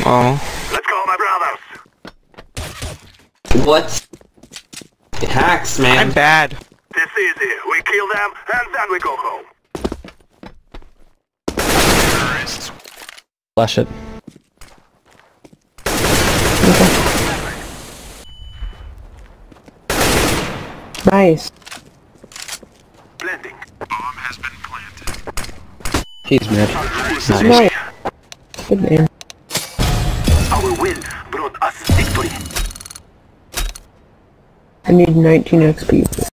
Oh. Let's go, my brothers. What? It hacks, man. I'm bad. This easy. We kill them, and then we go home. Flash it. Nice. Blending. Bomb has been planted. He's mid. Nice. Good name. Our win brought us victory. I need 19 XP.